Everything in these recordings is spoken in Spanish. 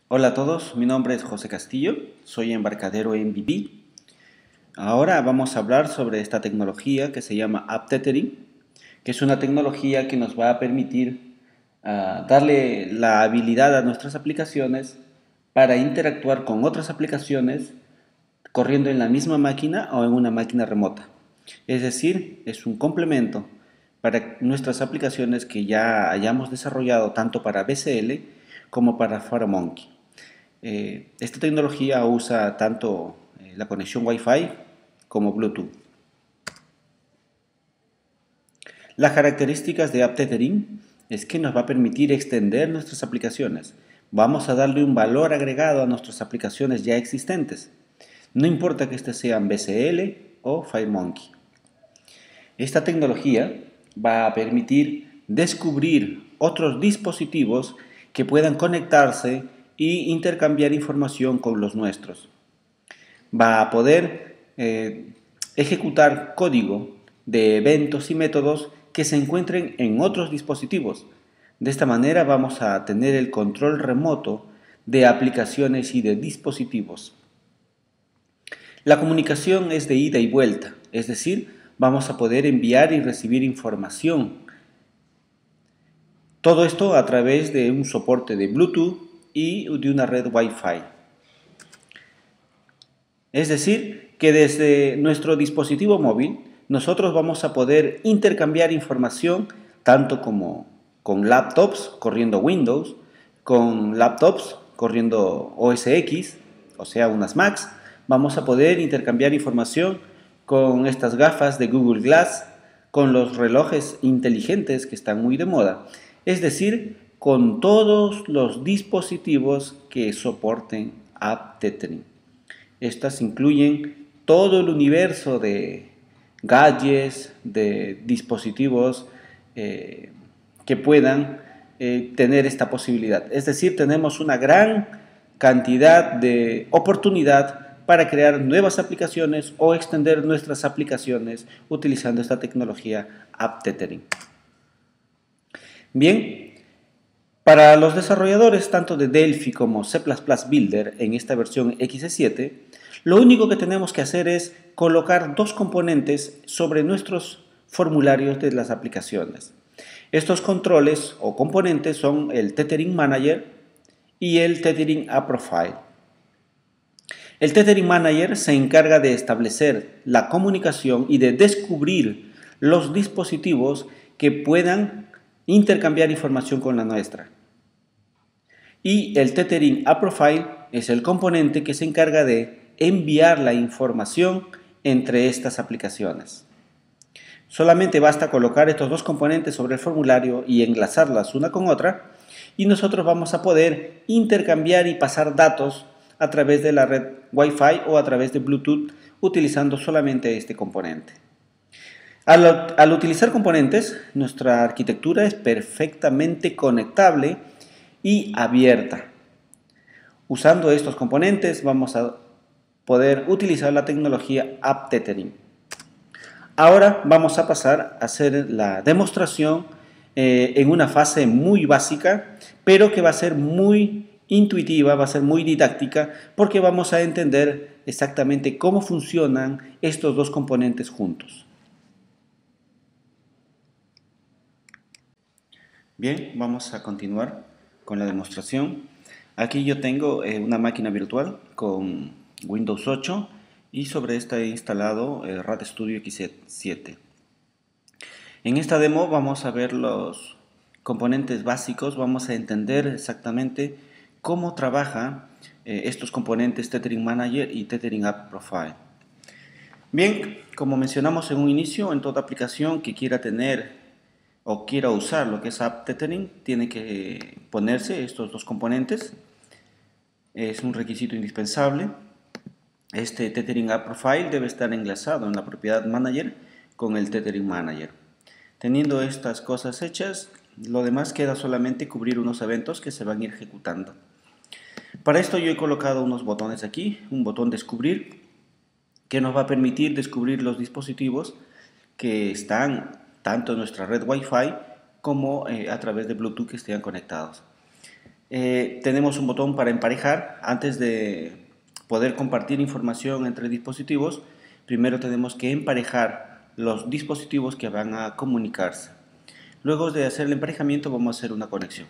Hola a todos, mi nombre es José Castillo, soy embarcadero MVB. Ahora vamos a hablar sobre esta tecnología que se llama App Tethering, que es una tecnología que nos va a permitir darle la habilidad a nuestras aplicaciones para interactuar con otras aplicaciones corriendo en la misma máquina o en una máquina remota. Es decir, es un complemento para nuestras aplicaciones que ya hayamos desarrollado tanto para BCL como para FireMonkey. Esta tecnología usa tanto la conexión Wi-Fi como Bluetooth. Las características de App Tethering es que nos va a permitir extender nuestras aplicaciones. Vamos a darle un valor agregado a nuestras aplicaciones ya existentes. No importa que estas sean BCL o FireMonkey. Esta tecnología va a permitir descubrir otros dispositivos que puedan conectarse e intercambiar información con los nuestros. Va a poder ejecutar código de eventos y métodos que se encuentren en otros dispositivos. De esta manera vamos a tener el control remoto de aplicaciones y de dispositivos. La comunicación es de ida y vuelta, es decir, vamos a poder enviar y recibir información. Todo esto a través de un soporte de Bluetooth y de una red Wi-Fi. Es decir, que desde nuestro dispositivo móvil nosotros vamos a poder intercambiar información tanto como con laptops corriendo Windows, con laptops corriendo OS X, o sea, unas Macs. Vamos a poder intercambiar información con estas gafas de Google Glass, con los relojes inteligentes que están muy de moda. Es decir, con todos los dispositivos que soporten App Tethering. Estas incluyen todo el universo de gadgets, de dispositivos que puedan tener esta posibilidad. Es decir, tenemos una gran cantidad de oportunidad para crear nuevas aplicaciones o extender nuestras aplicaciones utilizando esta tecnología App Tethering. Bien, para los desarrolladores tanto de Delphi como C++ Builder en esta versión XE7, lo único que tenemos que hacer es colocar dos componentes sobre nuestros formularios de las aplicaciones. Estos controles o componentes son el Tethering Manager y el Tethering App Profile. El Tethering Manager se encarga de establecer la comunicación y de descubrir los dispositivos que puedan intercambiar información con la nuestra. Y el Tethering App Profile es el componente que se encarga de enviar la información entre estas aplicaciones. Solamente basta colocar estos dos componentes sobre el formulario y enlazarlas una con otra y nosotros vamos a poder intercambiar y pasar datos a través de la red Wi-Fi o a través de Bluetooth utilizando solamente este componente. Al utilizar componentes, nuestra arquitectura es perfectamente conectable y abierta. Usando estos componentes vamos a poder utilizar la tecnología App Tethering. Ahora vamos a pasar a hacer la demostración en una fase muy básica, pero que va a ser muy intuitiva, va a ser muy didáctica, porque vamos a entender exactamente cómo funcionan estos dos componentes juntos. Bien, vamos a continuar con la demostración. Aquí yo tengo una máquina virtual con Windows 8 y sobre esta he instalado RadStudio XE7. En esta demo vamos a ver los componentes básicos, vamos a entender exactamente cómo trabaja estos componentes Tethering Manager y Tethering App Profile. Bien, como mencionamos en un inicio, en toda aplicación que quiera tener o quiera usar lo que es App Tethering, tiene que ponerse estos dos componentes. Es un requisito indispensable. Este Tethering App Profile debe estar enlazado en la propiedad Manager con el Tethering Manager. Teniendo estas cosas hechas, lo demás queda solamente cubrir unos eventos que se van a ir ejecutando. Para esto yo he colocado unos botones aquí, un botón descubrir, que nos va a permitir descubrir los dispositivos que están tanto en nuestra red Wi-Fi como a través de Bluetooth que estén conectados. Tenemos un botón para emparejar. Antes de poder compartir información entre dispositivos, primero tenemos que emparejar los dispositivos que van a comunicarse. Luego de hacer el emparejamiento vamos a hacer una conexión.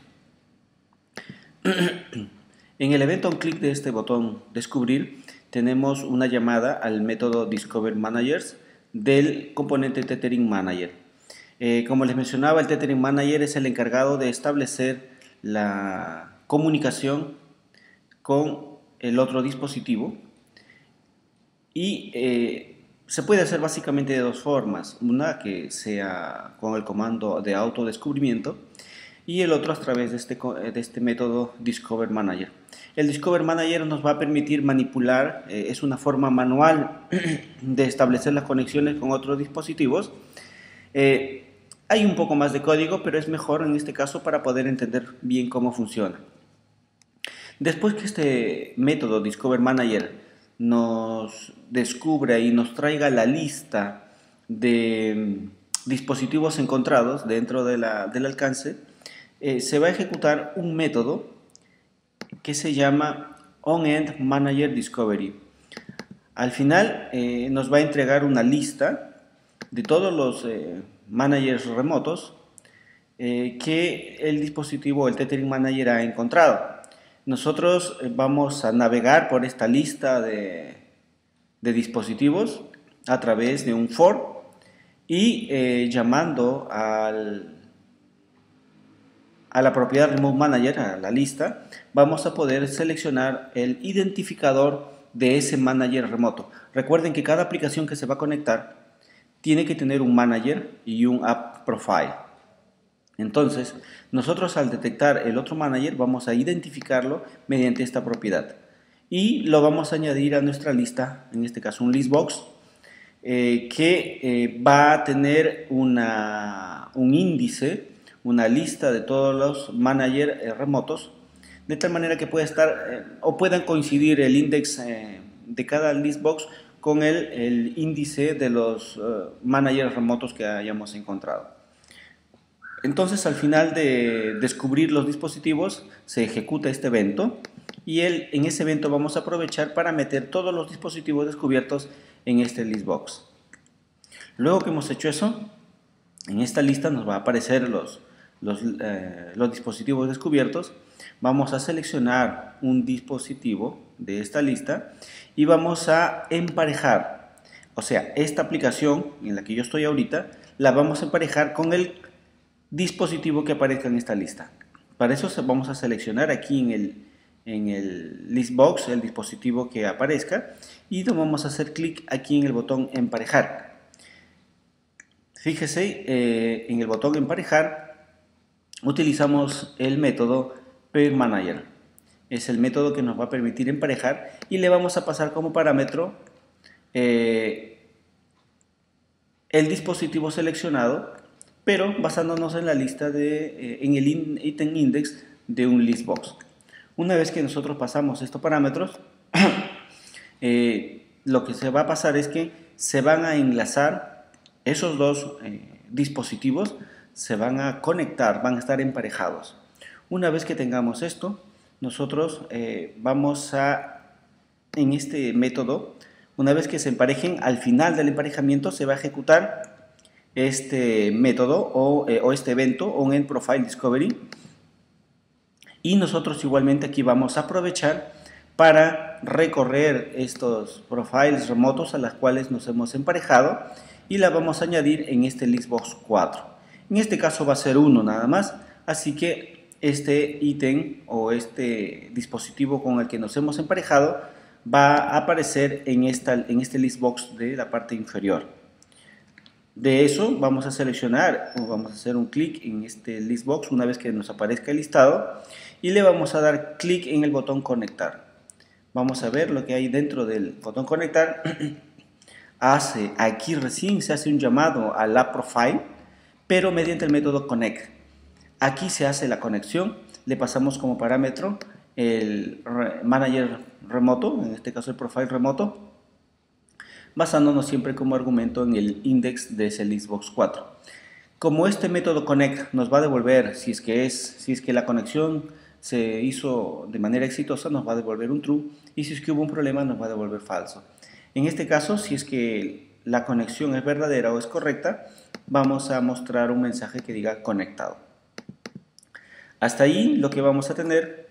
En el evento on clic de este botón descubrir tenemos una llamada al método Discover Managers del componente Tethering Manager. Como les mencionaba, el Tethering Manager es el encargado de establecer la comunicación con el otro dispositivo y se puede hacer básicamente de dos formas. Una que sea con el comando de autodescubrimiento y el otro a través de este método Discover Manager. El Discover Manager nos va a permitir manipular, es una forma manual de establecer las conexiones con otros dispositivos. Hay un poco más de código, pero es mejor en este caso para poder entender bien cómo funciona. Después que este método Discover Manager nos descubra y nos traiga la lista de dispositivos encontrados dentro del alcance, se va a ejecutar un método que se llama OnEnd Manager Discovery. Al final nos va a entregar una lista de todos los managers remotos que el dispositivo, el Tethering Manager, ha encontrado. Nosotros vamos a navegar por esta lista de dispositivos a través de un for y llamando a la propiedad Remote Manager, a la lista, vamos a poder seleccionar el identificador de ese manager remoto. Recuerden que cada aplicación que se va a conectar tiene que tener un manager y un app profile. Entonces, nosotros al detectar el otro manager vamos a identificarlo mediante esta propiedad y lo vamos a añadir a nuestra lista, en este caso un listbox, que va a tener un índice, una lista de todos los managers remotos, de tal manera que pueda estar o puedan coincidir el index de cada listbox con el índice de los managers remotos que hayamos encontrado. Entonces, al final de descubrir los dispositivos, se ejecuta este evento y en ese evento vamos a aprovechar para meter todos los dispositivos descubiertos en este listbox. Luego que hemos hecho eso, en esta lista nos va a aparecer los dispositivos descubiertos. Vamos a seleccionar un dispositivo de esta lista y vamos a emparejar. O sea, esta aplicación en la que yo estoy ahorita, la vamos a emparejar con el dispositivo que aparezca en esta lista. Para eso vamos a seleccionar aquí en el listbox el dispositivo que aparezca y vamos a hacer clic aquí en el botón emparejar. Fíjese, en el botón emparejar utilizamos el método PairManager. Es el método que nos va a permitir emparejar y le vamos a pasar como parámetro el dispositivo seleccionado, pero basándonos en la lista en el ítem index de un listbox. Una vez que nosotros pasamos estos parámetros, lo que se va a pasar es que se van a enlazar esos dos dispositivos, se van a conectar, van a estar emparejados. Una vez que tengamos esto, nosotros vamos en este método, una vez que se emparejen, al final del emparejamiento se va a ejecutar este método o este evento OnEnd Profile Discovery, y nosotros igualmente aquí vamos a aprovechar para recorrer estos profiles remotos a las cuales nos hemos emparejado y la vamos a añadir en este listbox 4. En este caso va a ser uno nada más, así que este ítem o este dispositivo con el que nos hemos emparejado va a aparecer en este listbox de la parte inferior. De eso vamos a seleccionar o vamos a hacer un clic en este listbox una vez que nos aparezca el listado y le vamos a dar clic en el botón conectar. Vamos a ver lo que hay dentro del botón conectar. Aquí recién se hace un llamado a la profile, pero mediante el método connect. Aquí se hace la conexión, le pasamos como parámetro el manager remoto, en este caso el profile remoto, basándonos siempre como argumento en el index de ese listbox 4. Como este método connect nos va a devolver si es que la conexión se hizo de manera exitosa, nos va a devolver un true, y si es que hubo un problema, nos va a devolver falso. En este caso, si es que la conexión es verdadera o es correcta, vamos a mostrar un mensaje que diga conectado. Hasta ahí lo que vamos a tener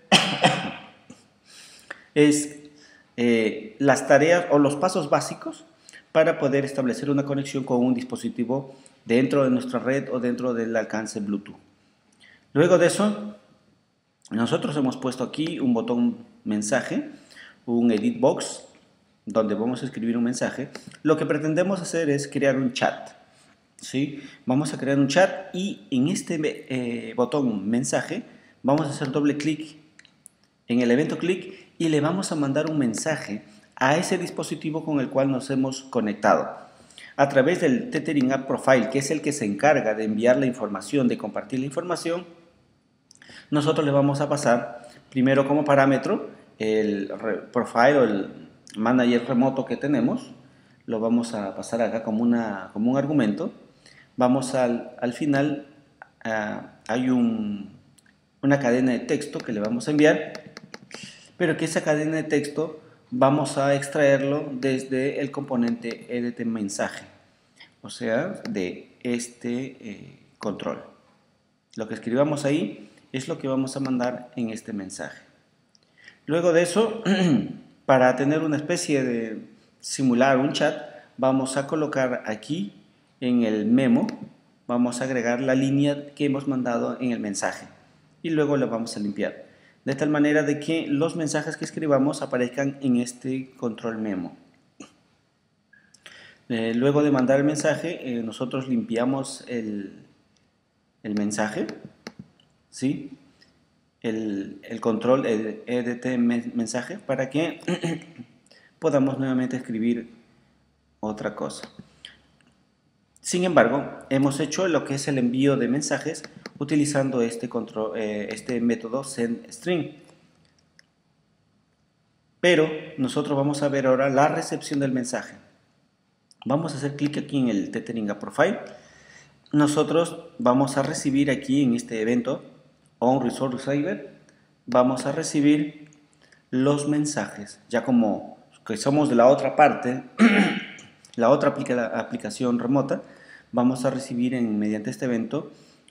es las tareas o los pasos básicos para poder establecer una conexión con un dispositivo dentro de nuestra red o dentro del alcance Bluetooth. Luego de eso, nosotros hemos puesto aquí un botón mensaje, un edit box, donde vamos a escribir un mensaje. Lo que pretendemos hacer es crear un chat. ¿Sí? Vamos a crear un chat y en este botón mensaje vamos a hacer doble clic en el evento clic y le vamos a mandar un mensaje a ese dispositivo con el cual nos hemos conectado. A través del Tethering App Profile, que es el que se encarga de enviar la información, de compartir la información, nosotros le vamos a pasar primero como parámetro el profile o el manager remoto que tenemos. Lo vamos a pasar acá como un argumento. Vamos al final, hay una cadena de texto que le vamos a enviar, pero que esa cadena de texto vamos a extraerlo desde el componente edit mensaje, o sea, de este control. Lo que escribamos ahí es lo que vamos a mandar en este mensaje. Luego de eso, para tener una especie de simular un chat, vamos a colocar aquí en el memo, vamos a agregar la línea que hemos mandado en el mensaje y luego la vamos a limpiar, de tal manera de que los mensajes que escribamos aparezcan en este control memo. Luego de mandar el mensaje, nosotros limpiamos el mensaje, ¿sí? el control edit mensaje para que podamos nuevamente escribir otra cosa. Sin embargo, hemos hecho lo que es el envío de mensajes utilizando este método sendString. Pero nosotros vamos a ver ahora la recepción del mensaje. Vamos a hacer clic aquí en el Tethering App Profile. Nosotros vamos a recibir aquí en este evento onResourceReceiver, vamos a recibir los mensajes. Ya como que somos de la otra parte, la otra aplicación remota, vamos a recibir mediante este evento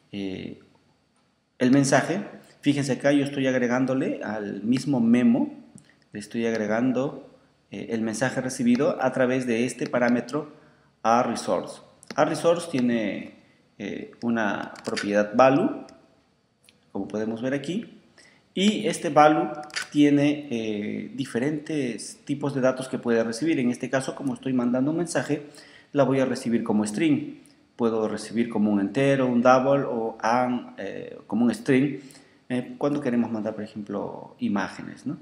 el mensaje. Fíjense acá, yo estoy agregándole al mismo memo, le estoy agregando el mensaje recibido a través de este parámetro aResource. aResource tiene una propiedad value, como podemos ver aquí, y este value tiene diferentes tipos de datos que puede recibir. En este caso, como estoy mandando un mensaje, la voy a recibir como string. Puedo recibir como un entero, un double o como un string cuando queremos mandar, por ejemplo, imágenes, ¿no?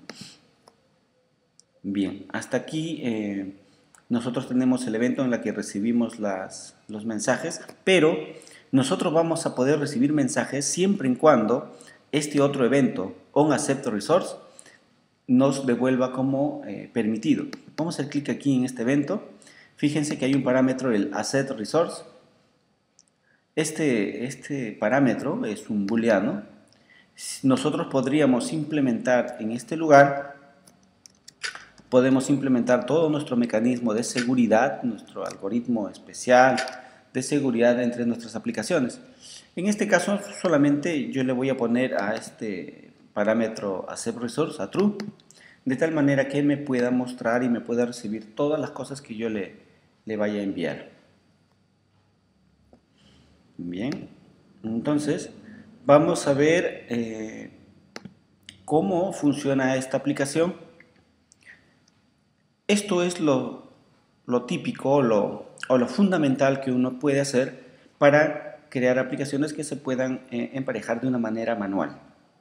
Bien, hasta aquí nosotros tenemos el evento en el que recibimos los mensajes, pero nosotros vamos a poder recibir mensajes siempre y cuando este otro evento, onAcceptResource, nos devuelva como permitido. Vamos a hacer clic aquí en este evento. Fíjense que hay un parámetro, el acceptResource. Este parámetro es un booleano. Nosotros podríamos implementar en este lugar, podemos implementar todo nuestro mecanismo de seguridad, nuestro algoritmo especial de seguridad entre nuestras aplicaciones. En este caso solamente yo le voy a poner a este parámetro acceptResource a true, de tal manera que me pueda mostrar y me pueda recibir todas las cosas que yo le vaya a enviar. Bien, entonces vamos a ver cómo funciona esta aplicación. Esto es lo típico o lo fundamental que uno puede hacer para crear aplicaciones que se puedan emparejar de una manera manual.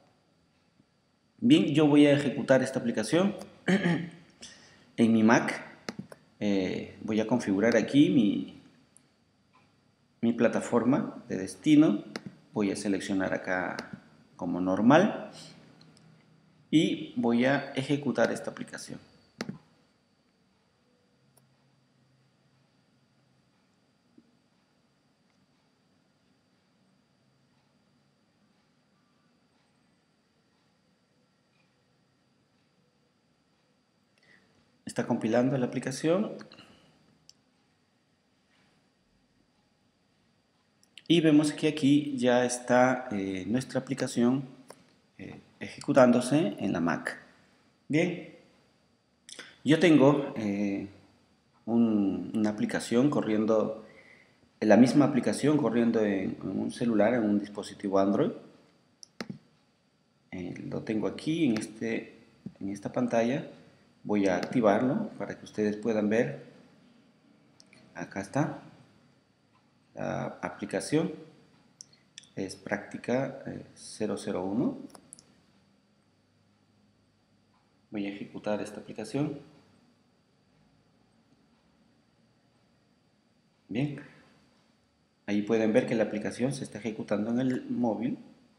Bien, yo voy a ejecutar esta aplicación en mi Mac. Voy a configurar aquí mi plataforma de destino. Voy a seleccionar acá como normal y voy a ejecutar esta aplicación. Está compilando la aplicación. Y vemos que aquí ya está nuestra aplicación ejecutándose en la Mac. Bien, yo tengo una aplicación corriendo, la misma aplicación corriendo en un celular, en un dispositivo Android. Lo tengo aquí en esta pantalla. Voy a activarlo para que ustedes puedan ver. Acá está la aplicación. Es práctica 001. Voy a ejecutar esta aplicación. Bien, ahí pueden ver que la aplicación se está ejecutando en el móvil.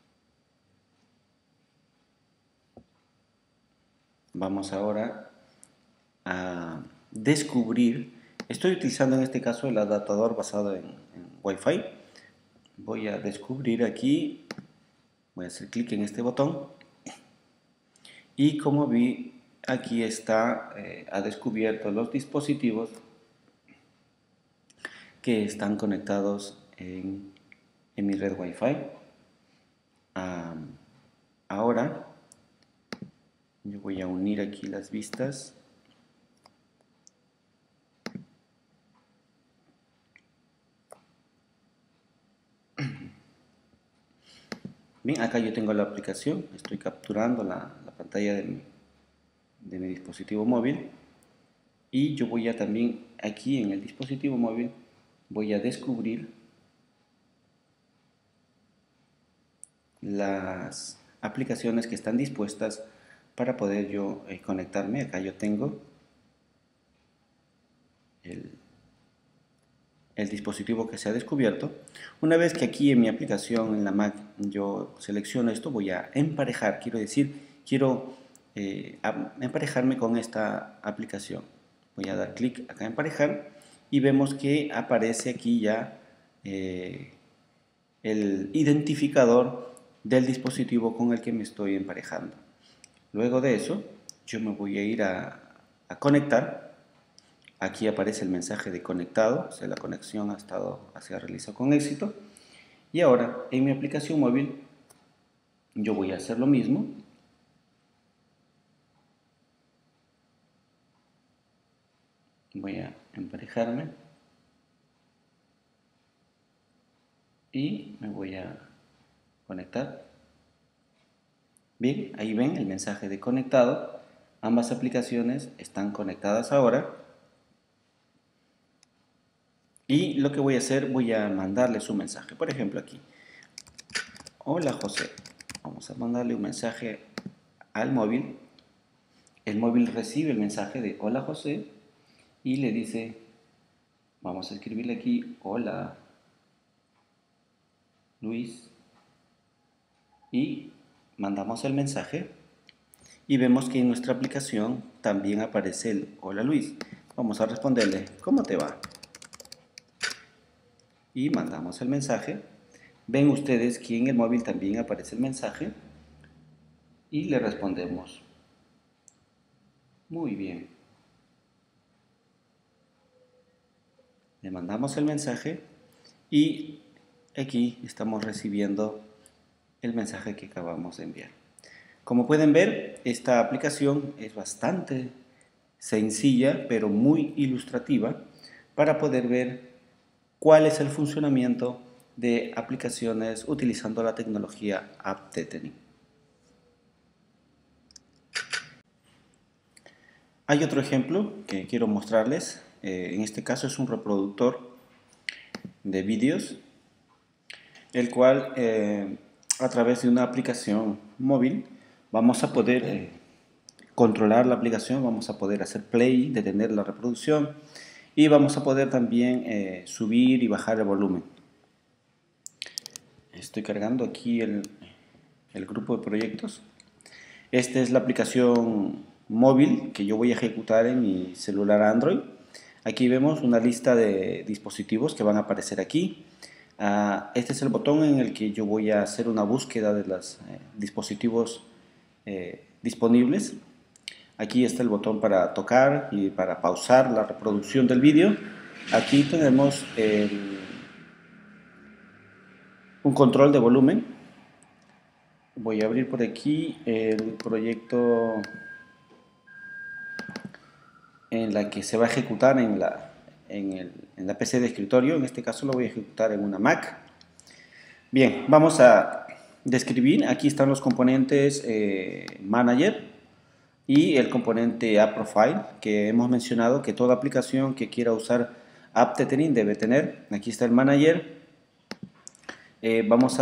Vamos ahora a descubrir. Estoy utilizando en este caso el adaptador basado en Wi-Fi. Voy a descubrir aquí, voy a hacer clic en este botón y como vi aquí está, ha descubierto los dispositivos que están conectados en mi red Wi-Fi. Ahora yo voy a unir aquí las vistas. Bien, acá yo tengo la aplicación, estoy capturando la pantalla de mi dispositivo móvil y yo voy a también aquí en el dispositivo móvil voy a descubrir las aplicaciones que están dispuestas para poder yo conectarme. Acá yo tengo el dispositivo que se ha descubierto. Una vez que aquí en mi aplicación en la Mac yo selecciono esto, voy a emparejar, quiero decir, quiero emparejarme con esta aplicación. Voy a dar clic acá en emparejar y vemos que aparece aquí ya el identificador del dispositivo con el que me estoy emparejando. Luego de eso, yo me voy a ir a conectar. Aquí aparece el mensaje de conectado, o sea, la conexión se ha realizado con éxito. Y ahora, en mi aplicación móvil, yo voy a hacer lo mismo. Voy a emparejarme. Y me voy a conectar. Bien, ahí ven el mensaje de conectado. Ambas aplicaciones están conectadas ahora. Y lo que voy a hacer, voy a mandarles un mensaje. Por ejemplo, aquí. Hola José. Vamos a mandarle un mensaje al móvil. El móvil recibe el mensaje de hola José y le dice, vamos a escribirle aquí, hola Luis. Y mandamos el mensaje y vemos que en nuestra aplicación también aparece el hola Luis. Vamos a responderle, ¿cómo te va? Y mandamos el mensaje. Ven ustedes que en el móvil también aparece el mensaje y le respondemos, muy bien. Le mandamos el mensaje y aquí estamos recibiendo el mensaje que acabamos de enviar. Como pueden ver, esta aplicación es bastante sencilla, pero muy ilustrativa para poder ver cuál es el funcionamiento de aplicaciones utilizando la tecnología App Tethering. Hay otro ejemplo que quiero mostrarles. En este caso es un reproductor de vídeos, el cual a través de una aplicación móvil vamos a poder controlar la aplicación, vamos a poder hacer play, detener la reproducción y vamos a poder también subir y bajar el volumen. Estoy cargando aquí el grupo de proyectos. Esta es la aplicación móvil que yo voy a ejecutar en mi celular Android. Aquí vemos una lista de dispositivos que van a aparecer aquí. Este es el botón en el que yo voy a hacer una búsqueda de los dispositivos disponibles. Aquí está el botón para tocar y para pausar la reproducción del vídeo. Aquí tenemos un control de volumen. Voy a abrir por aquí el proyecto en la que se va a ejecutar en la PC de escritorio. En este caso lo voy a ejecutar en una Mac. Bien, vamos a describir. Aquí están los componentes Manager y el componente App Profile, que hemos mencionado que toda aplicación que quiera usar App Tethering debe tener. Aquí está el Manager. Vamos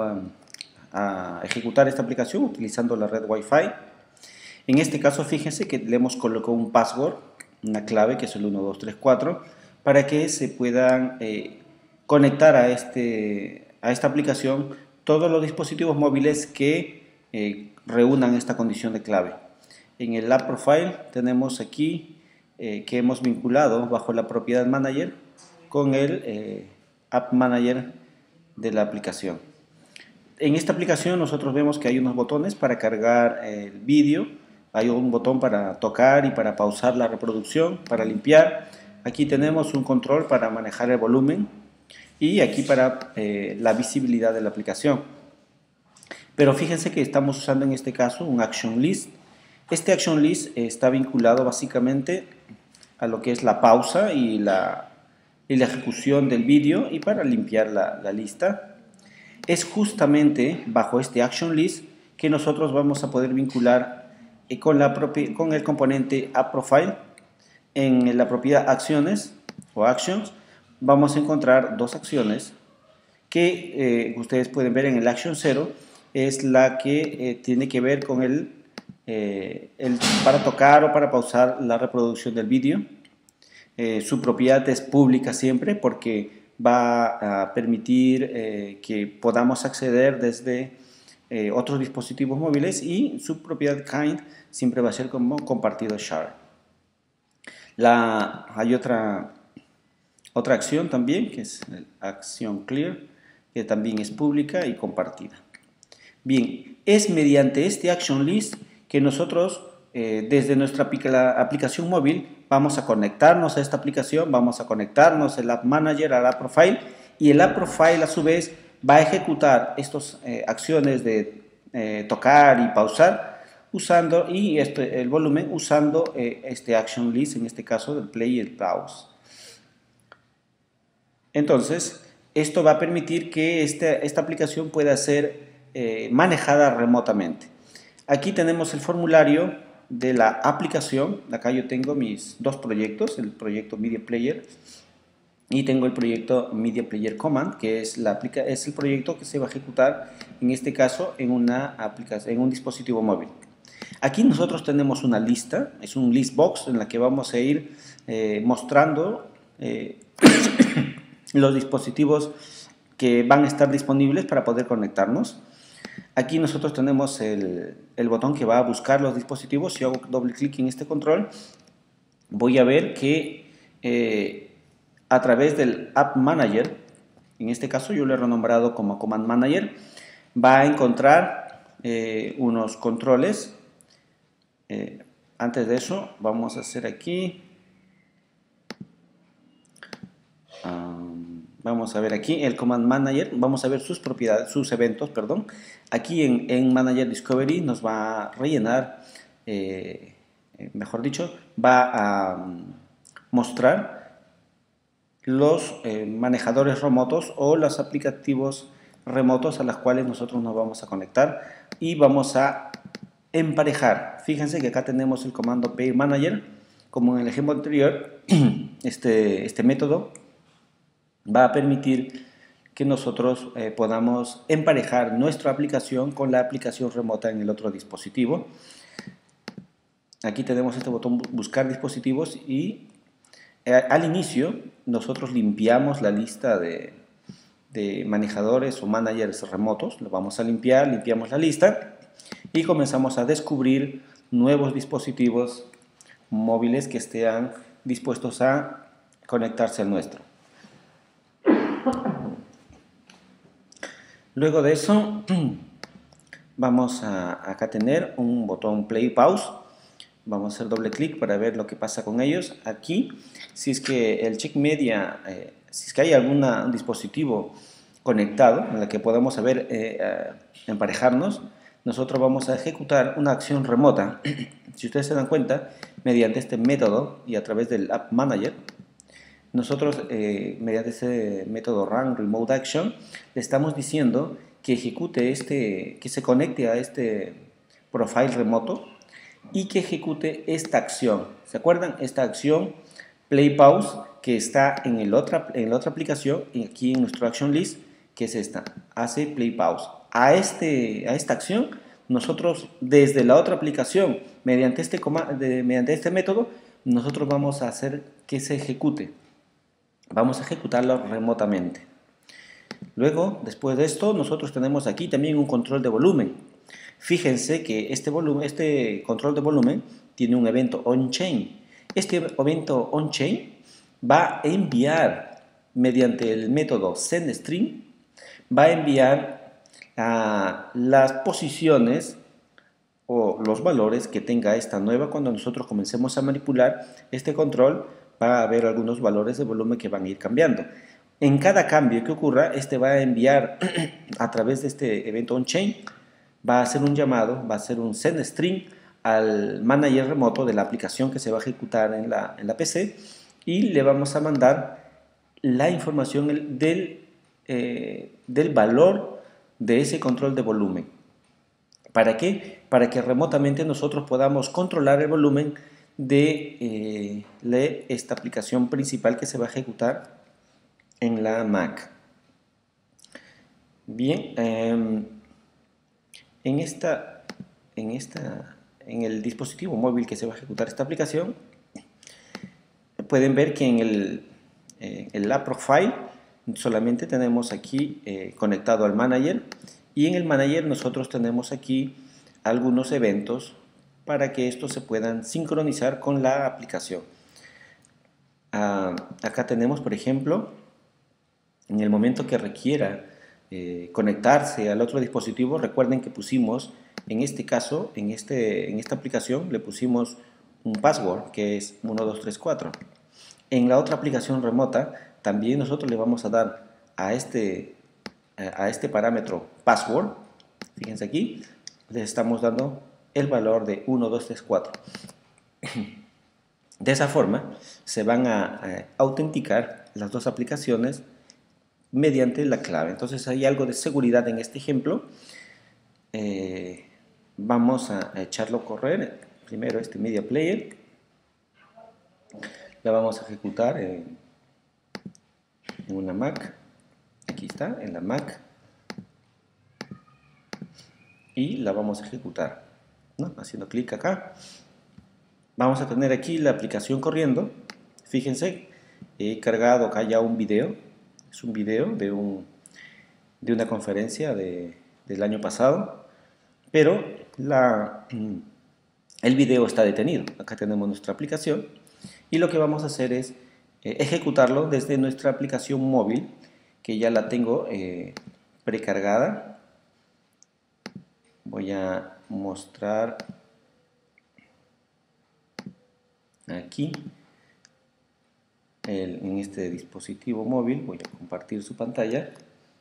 a ejecutar esta aplicación utilizando la red Wi-Fi. En este caso, fíjense que le hemos colocado un password, una clave que es el 1234, para que se puedan conectar a esta aplicación todos los dispositivos móviles que reúnan esta condición de clave. En el App Profile tenemos aquí que hemos vinculado bajo la propiedad Manager con el App Manager de la aplicación. En esta aplicación nosotros vemos que hay unos botones para cargar el vídeo, hay un botón para tocar y para pausar la reproducción, para limpiar. Aquí tenemos un control para manejar el volumen y aquí para la visibilidad de la aplicación. Pero fíjense que estamos usando en este caso un Action List. Este Action List está vinculado básicamente a lo que es la pausa y la ejecución del vídeo y para limpiar la lista. Es justamente bajo este Action List que nosotros vamos a poder vincular con el componente App Profile. En la propiedad Acciones o Actions vamos a encontrar dos acciones que ustedes pueden ver en el Action 0. Es la que tiene que ver con para tocar o para pausar la reproducción del vídeo. Su propiedad es pública siempre porque va a permitir que podamos acceder desde otros dispositivos móviles, y su propiedad kind siempre va a ser como compartido share. Hay otra acción también, que es la acción clear, que también es pública y compartida. Bien, es mediante este action list que nosotros desde nuestra aplicación móvil vamos a conectarnos a esta aplicación, vamos a conectarnos el App Manager al App Profile, y el App Profile a su vez va a ejecutar estas acciones de tocar y pausar usando el volumen usando este action list, en este caso del play y el pause. Entonces, esto va a permitir que esta aplicación pueda ser manejada remotamente. Aquí tenemos el formulario de la aplicación. Acá yo tengo mis dos proyectos, el proyecto Media Player y tengo el proyecto Media Player Command, que es el proyecto que se va a ejecutar en este caso en un dispositivo móvil. Aquí nosotros tenemos una lista, es un list box en la que vamos a ir mostrando los dispositivos que van a estar disponibles para poder conectarnos. Aquí nosotros tenemos el botón que va a buscar los dispositivos. Si hago doble clic en este control, voy a ver que a través del App Manager, en este caso yo lo he renombrado como Command Manager, va a encontrar unos controles. Antes de eso, vamos a hacer aquí. Vamos a ver aquí el Command Manager, vamos a ver sus propiedades, sus eventos, perdón. Aquí en Manager Discovery nos va a rellenar, mejor dicho, va a mostrar los manejadores remotos o los aplicativos remotos a los cuales nosotros nos vamos a conectar y vamos a emparejar. Fíjense que acá tenemos el comando Pair Manager, como en el ejemplo anterior. Este método va a permitir que nosotros podamos emparejar nuestra aplicación con la aplicación remota en el otro dispositivo. Aquí tenemos este botón buscar dispositivos y al inicio nosotros limpiamos la lista de manejadores o managers remotos. Lo vamos a limpiamos la lista y comenzamos a descubrir nuevos dispositivos móviles que estén dispuestos a conectarse al nuestro. Luego de eso vamos a acá tener un botón play pause. Vamos a hacer doble clic para ver lo que pasa con ellos. Aquí, si es que el check media, si es que hay algún dispositivo conectado en el que podamos saber emparejarnos, nosotros vamos a ejecutar una acción remota. Si ustedes se dan cuenta, mediante este método y a través del App Manager, nosotros mediante ese método Run Remote Action, le estamos diciendo que ejecute que se conecte a este profile remoto y que ejecute esta acción. ¿Se acuerdan? Esta acción Play Pause que está en la otra aplicación, aquí en nuestro Action List, que es esta, hace Play Pause. A esta acción, nosotros desde la otra aplicación, mediante este método, nosotros vamos a hacer que se ejecute. Vamos a ejecutarlo remotamente. Luego, después de esto, nosotros tenemos aquí también un control de volumen. Fíjense que este control de volumen tiene un evento on-chain. Este evento on-chain va a enviar, mediante el método sendString, va a enviar las posiciones o los valores que tenga esta nueva. Cuando nosotros comencemos a manipular este control, va a haber algunos valores de volumen que van a ir cambiando. En cada cambio que ocurra, este va a enviar a través de este evento on-chain, va a hacer un llamado, va a hacer un send string al manager remoto de la aplicación que se va a ejecutar en la PC y le vamos a mandar la información del valor de ese control de volumen. ¿Para qué? Para que remotamente nosotros podamos controlar el volumen de esta aplicación principal que se va a ejecutar en la Mac. Bien, en el dispositivo móvil que se va a ejecutar esta aplicación, pueden ver que en el App Profile solamente tenemos aquí conectado al Manager, y en el Manager nosotros tenemos aquí algunos eventos para que estos se puedan sincronizar con la aplicación. Acá tenemos, por ejemplo, en el momento que requiera conectarse al otro dispositivo, recuerden que pusimos, en este caso, en esta aplicación, le pusimos un password que es 1234. En la otra aplicación remota, también nosotros le vamos a dar a este parámetro password. Fíjense aquí, les estamos dando el valor de 1234. De esa forma, se van a autenticar las dos aplicaciones mediante la clave. Entonces hay algo de seguridad en este ejemplo. Vamos a echarlo a correr. Primero este media player. La vamos a ejecutar en una Mac. Aquí está, en la Mac. Y la vamos a ejecutar, ¿no? Haciendo clic acá. Vamos a tener aquí la aplicación corriendo. Fíjense, he cargado acá ya un video. Es un video de una conferencia del año pasado, pero el video está detenido. Acá tenemos nuestra aplicación y lo que vamos a hacer es ejecutarlo desde nuestra aplicación móvil, que ya la tengo precargada. Voy a mostrar aquí en este dispositivo móvil. Voy a compartir su pantalla.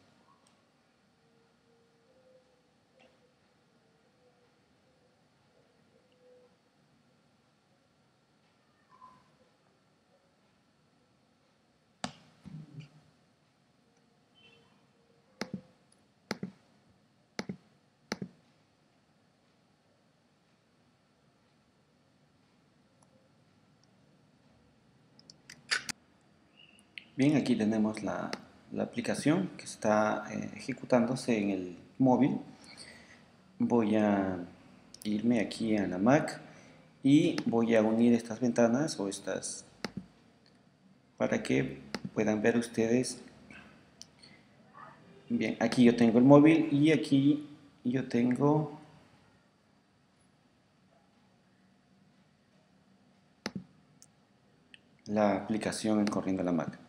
Bien, aquí tenemos la aplicación que está ejecutándose en el móvil. Voy a irme aquí a la Mac y voy a unir estas ventanas o estas para que puedan ver ustedes. Bien, aquí yo tengo el móvil y aquí yo tengo la aplicación corriendo en la Mac.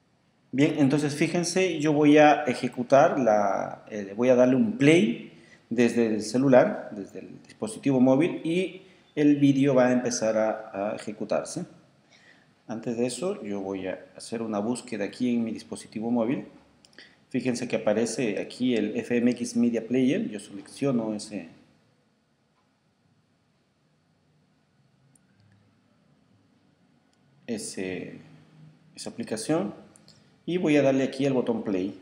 Bien, entonces fíjense, yo voy a ejecutar voy a darle un play desde el celular, desde el dispositivo móvil, y el vídeo va a empezar a ejecutarse. Antes de eso, yo voy a hacer una búsqueda aquí en mi dispositivo móvil. Fíjense que aparece aquí el FMX Media Player. Yo selecciono esa aplicación y voy a darle aquí el botón Play.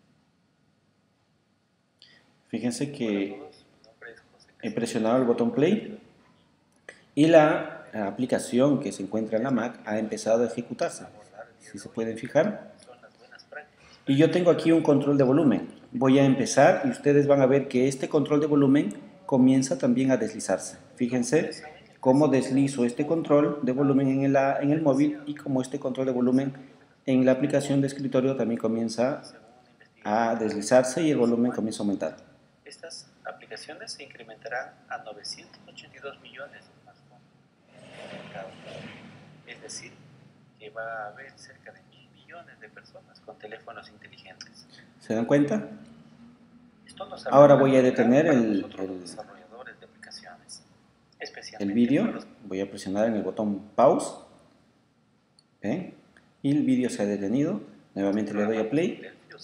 Fíjense que he presionado el botón Play y la aplicación que se encuentra en la Mac ha empezado a ejecutarse. Si se pueden fijar. Y yo tengo aquí un control de volumen. Voy a empezar y ustedes van a ver que este control de volumen comienza también a deslizarse. Fíjense cómo deslizo este control de volumen en el móvil y cómo este control de volumen en la aplicación de escritorio también comienza a deslizarse y el volumen comienza a aumentar. Estas aplicaciones se incrementarán a 982 millones de smartphones en el mercado. Es decir, que va a haber cerca de 1.000 millones de personas con teléfonos inteligentes. ¿Se dan cuenta? Esto nos Ahora voy a detener desarrolladores de aplicaciones, el vídeo. Voy a presionar en el botón Pause. ¿Ven? Y el vídeo se ha detenido. Nuevamente le doy a Play.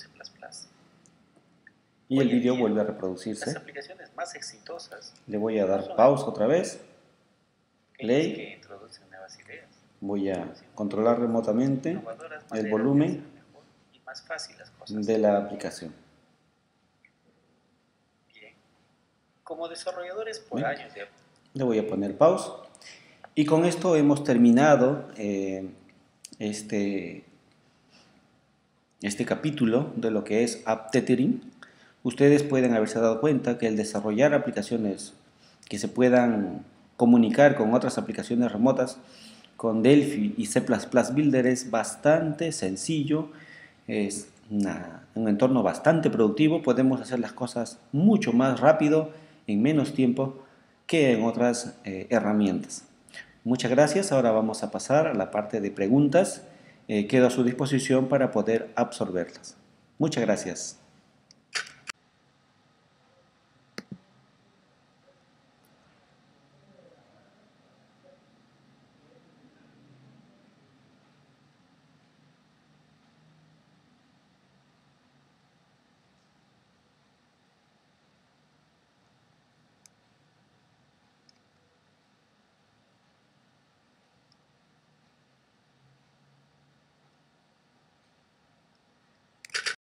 Y el vídeo vuelve a reproducirse. Las aplicaciones más exitosas le voy a dar Pause otra vez. Play. Voy a controlar remotamente el volumen de la aplicación. Bien. Como desarrolladores por años le voy a poner Pause. Y con esto hemos terminado este capítulo de lo que es App Tethering. Ustedes pueden haberse dado cuenta que el desarrollar aplicaciones que se puedan comunicar con otras aplicaciones remotas con Delphi y C++ Builder es bastante sencillo, es un entorno bastante productivo, podemos hacer las cosas mucho más rápido, en menos tiempo que en otras herramientas. Muchas gracias, ahora vamos a pasar a la parte de preguntas, quedo a su disposición para poder absorberlas. Muchas gracias.